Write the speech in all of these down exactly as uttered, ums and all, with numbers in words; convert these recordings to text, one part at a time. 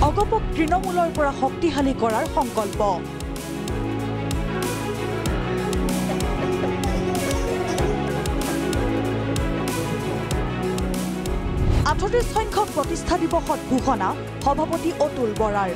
অগপক তৃণমূলৰ পৰা শক্তিশালী কৰাৰ সংকল্প। আঠত্ৰিশ সংখ্যক প্ৰতিষ্ঠা দিৱসত ঘোষণা সভাপতি অতুল বৰাৰ।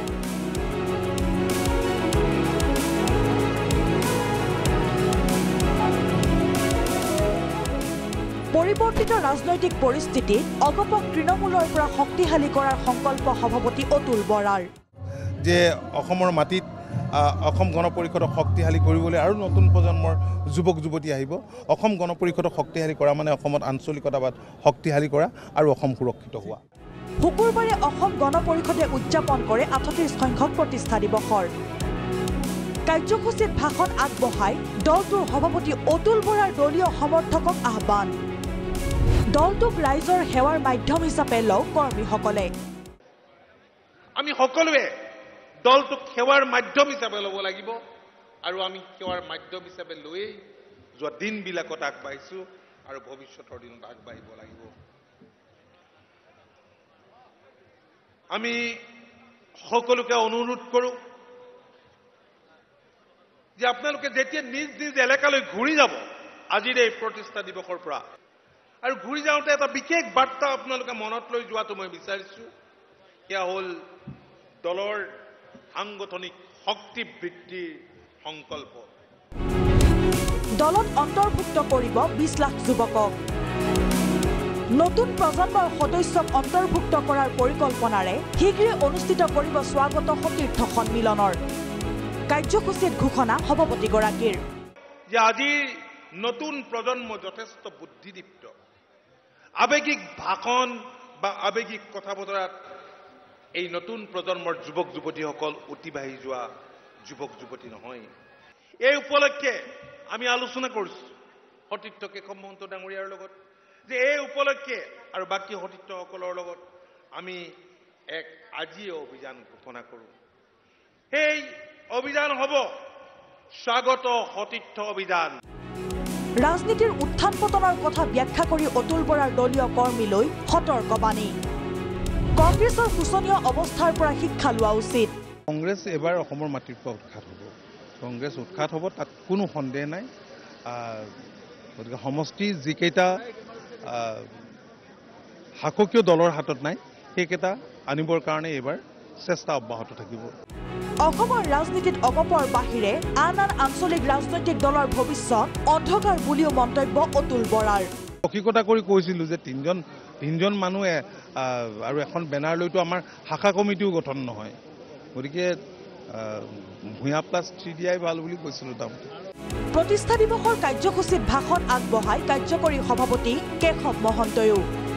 পৰিৱৰ্তিত ৰাজনৈতিক পৰিস্থিতিত অগপক তৃণমূলৰ পৰা শক্তিশালী কৰাৰ সংকল্প সভাপতি অতুল বৰাৰ। যে অসমৰ মাটিত অসম গণ পৰিষদক শক্তিশালী কৰিবলৈ আৰু নতুন প্ৰজন্মৰ যুৱক যুৱতী আহিব। অসম গণ পৰিষদক শক্তিশালী কৰা মানে অসমত আঞ্চলিকতাবাদ শক্তিশালী কৰা আৰু অসম সুৰক্ষিত হোৱা। শুকুৰবাৰে অসম গণ পৰিষদে উদযাপন কৰে আঠত্ৰিশ সংখ্যক প্ৰতিষ্ঠা দিৱসৰ। কাৰ্যসূচীত ভাষণ আগবঢ়াই দলটোৰ সভাপতি অতুল বৰাৰ দলীয় সমৰ্থকক আহ্বান। দলটোক ৰাইজৰ সেৱাৰ মাধ্যম হিচাপে লওক কৰ্মীসকলে। আমি সকলোৱে দলটোক সেৱাৰ মাধ্যম হিচাপে ল'ব লাগিব আৰু আমি সেৱাৰ মাধ্যম হিচাপে লৈ যোৱা দিনবিলাকত আগবাঢ়িছোঁ আৰু ভৱিষ্যতৰ দিনত আগবাঢ়িব লাগিব। আমি সকলোকে অনুৰোধ কৰোঁ যে আপোনালোকে যেতিয়া নিজ নিজ এলেকালৈ ঘূৰি যাব আজিৰ এই প্ৰতিষ্ঠা দিৱসৰ পৰা, আৰু ঘূৰি যাওঁতে এটা বিশেষ বাৰ্তা আপোনালোকে মনত লৈ যোৱাটো মই বিচাৰিছোঁ। সেয়া হ'ল দলৰ সাংগঠনিক শক্তি বৃদ্ধিৰ সংকল্প। দলত অন্তৰ্ভুক্ত কৰিব বিশ লাখ যুৱকক। নতুন প্ৰজন্মৰ সদস্যক অন্তৰ্ভুক্ত কৰাৰ পৰিকল্পনাৰে শীঘ্ৰে অনুষ্ঠিত কৰিব স্বাগত সতীৰ্থ সন্মিলনৰ। কাৰ্যসূচীত ঘোষণা সভাপতিগৰাকীৰ যে আজিৰ নতুন প্ৰজন্ম যথেষ্ট বুদ্ধিদীপ্ত। আৱেগিক ভাষণ বা আৱেগিক কথা বতৰাত এই নতুন প্ৰজন্মৰ যুৱক যুৱতীসকল অতিবাহী যোৱা যুৱক যুৱতী নহয়। এই উপলক্ষে আমি আলোচনা কৰিছোঁ সতীৰ্থ কেশৱ মহন্ত ডাঙৰীয়াৰ লগত যে এই উপলক্ষে আৰু বাকী সতীৰ্থসকলৰ লগত আমি এক আজিয়ে অভিযান ঘোষণা কৰোঁ। সেই অভিযান হ'ব স্বাগত সতীৰ্থ অভিযান। ৰাজনীতিৰ উত্থান পতনৰ কথা ব্যাখ্যা কৰি অতুল বৰাৰ দলীয় কৰ্মীলৈ সতৰ্কবাণী। কংগ্ৰেছৰ শোচনীয় অৱস্থাৰ পৰা শিক্ষা লোৱা উচিত। কংগ্ৰেছ এবাৰ অসমৰ মাটিৰ পৰা উৎখাত হ'ব। কংগ্ৰেছ উৎখাত হ'ব, তাত কোনো সন্দেহ নাই। গতিকে সমষ্টি যিকেইটা শাসকীয় দলৰ হাতত নাই সেইকেইটা আনিবৰ কাৰণে এইবাৰ চেষ্টা অব্যাহত থাকিব। অসমৰ ৰাজনীতিত অগপৰ বাহিৰে আন আন আঞ্চলিক ৰাজনৈতিক দলৰ ভৱিষ্যত অন্ধকাৰ বুলিও মন্তব্য অতুল বৰাৰ। অসিকতা কৰি কৈছিলোঁ যে তিনিজন তিনিজন মানুহে আৰু এখন বেনাৰ লৈতো আমাৰ শাখা কমিটিও গঠন নহয়। গতিকে ভূঞা প্লাছ থ্ৰী দিয়াই ভাল বুলি কৈছিলোঁ তাৰমতে। প্ৰতিষ্ঠা দিৱসৰ কাৰ্যসূচীত ভাষণ আগবঢ়াই কাৰ্যকৰী সভাপতি কেশৱ মহন্তয়ো।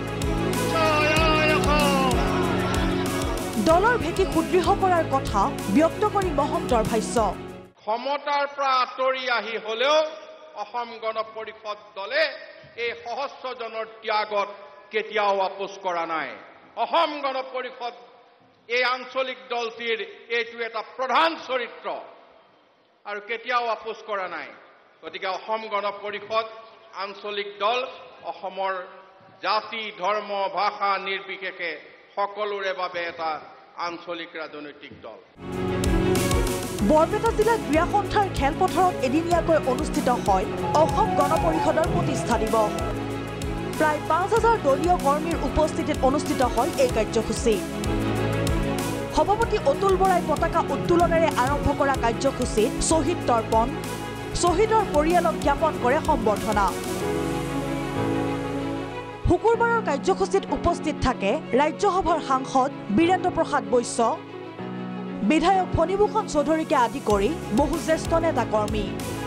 দলৰ ভেটি সুদৃঢ় কৰাৰ কথা ব্যক্ত কৰি মহন্তৰ ভাষ্য। ক্ষমতাৰ পৰা আঁতৰি আহি হলেও অসম গণ পৰিষদ দলে এই সহস্ৰজনৰ ত্যাগত কেতিয়াও আপোচ কৰা নাই। অসম গণ পৰিষদ এই আঞ্চলিক দলটিৰ এইটো এটা প্ৰধান চৰিত্ৰ আৰু কেতিয়াও আপোচ কৰা নাই। গতিকে অসম গণ পৰিষদ আঞ্চলিক দল অসমৰ জাতি ধৰ্ম ভাষা নিৰ্বিশেষে সকলোৰে বাবে এটা আঞ্চলিক ৰাজনৈতিক দল। বৰপেটা জিলা ক্ৰীড়া সন্থাৰ খেলপথাৰত এদিনীয়াকৈ অনুষ্ঠিত হয় অসম গণ পৰিষদৰ প্ৰতিষ্ঠা দিৱস। প্ৰায় পাঁচ হাজাৰ দলীয় কৰ্মীৰ উপস্থিতিত অনুষ্ঠিত হয় এই কাৰ্যসূচী। সভাপতি অতুল বৰাই পতাকা উত্তোলনেৰে আৰম্ভ কৰা কাৰ্যসূচীত শ্বহীদ তৰ্পণ, শ্বহীদৰ পৰিয়ালক জ্ঞাপন কৰে সম্বৰ্ধনা। শুকুৰবাৰৰ কাৰ্যসূচীত উপস্থিত থাকে ৰাজ্যসভাৰ সাংসদ বীৰেন্দ্ৰ প্ৰসাদ বৈশ্য, বিধায়ক ফণীভূষণ চৌধুৰীকে আদি কৰি বহু জ্যেষ্ঠ নেতা কৰ্মী।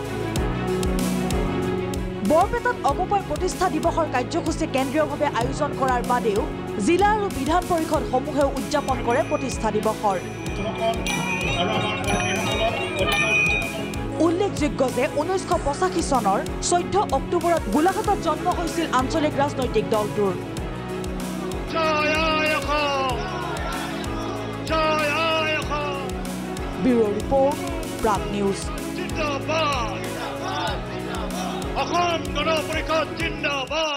বৰপেটাত অগপৰ প্ৰতিষ্ঠা দিৱসৰ কাৰ্যসূচী কেন্দ্ৰীয়ভাৱে আয়োজন কৰাৰ বাদেও জিলা আৰু বিধান পৰিষদসমূহেও উদযাপন কৰে প্ৰতিষ্ঠা দিৱসৰ। উল্লেখযোগ্য যে ঊনৈছশ পঁচাশী চনৰ চৈধ্য অক্টোবৰত গোলাঘাটত জন্ম হৈছিল আঞ্চলিক ৰাজনৈতিক দলটোৰ। Bureau report, Prag news. Asom Gana Parishad জিন্দাবাদ।